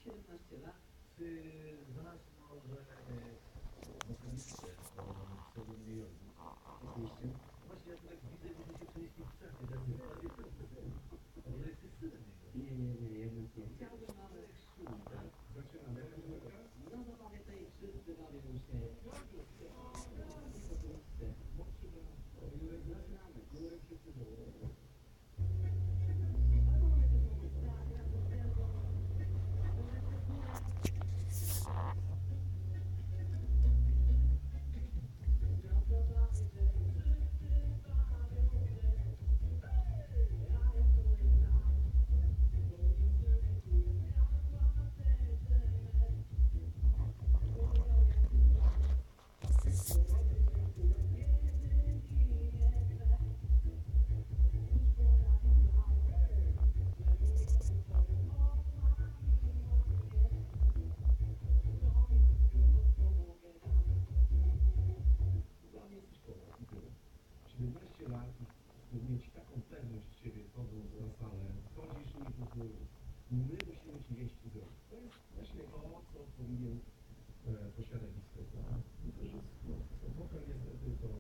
17 lat znasz może wokalistę o pseudonimie Jorgi. Oczywiście. Właśnie ja tak widzę, że się przenieśli w czasie. A może jesteś synem jego? Nie, jednak nie. Chciałbym nawet szum, tak? Zaczynamy. No zabawię tej wszyscy bawią się. Młodszy brat. Jurek, zaczynamy. Jurek wszyscy zaczynamy. Dla mnie jesteś Polak i tyle. 17 lat i mieć taką pewność siebie wchodząc na salę, wchodzisz i po prostu my musimy ci wieść drogę. To jest właśnie to, co powinien posiadać